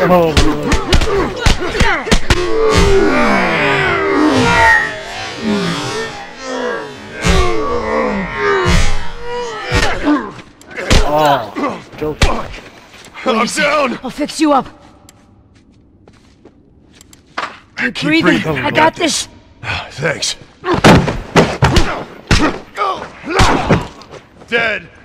Oh, joke. I'm down! I'll fix you up. Keep breathing. I got this. Thanks. Dead.